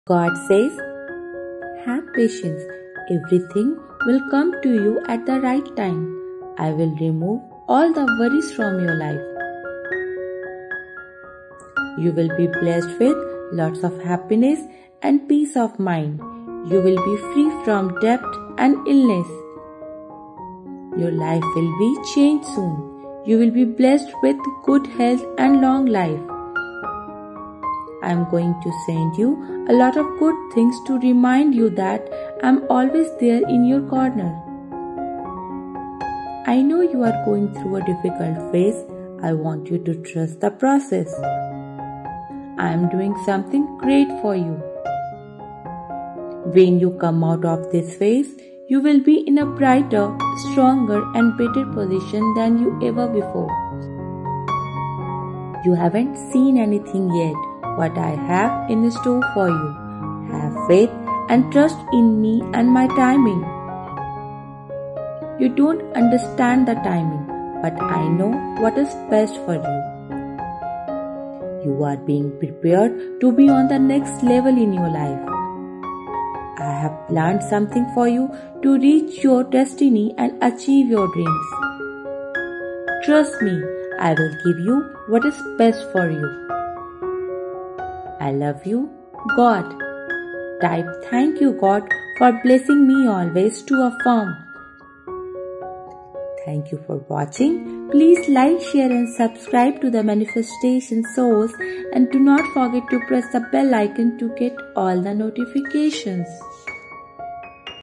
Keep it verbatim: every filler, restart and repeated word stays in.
God says, have patience. Everything will come to you at the right time. I will remove all the worries from your life. You will be blessed with lots of happiness and peace of mind. You will be free from debt and illness. Your life will be changed soon. You will be blessed with good health and long life. I am going to send you a lot of good things to remind you that I am always there in your corner. I know you are going through a difficult phase. I want you to trust the process. I am doing something great for you. When you come out of this phase, you will be in a brighter, stronger and better position than you ever before. You haven't seen anything yet what I have in store for you. Have faith and trust in me and my timing. You don't understand the timing, but I know what is best for you. You are being prepared to be on the next level in your life. I have planned something for you to reach your destiny and achieve your dreams. Trust me, I will give you what is best for you. I love you, God. Type thank you God for blessing me always to affirm. Thank you for watching. Please like, share and subscribe to the Manifestation Source and do not forget to press the bell icon to get all the notifications.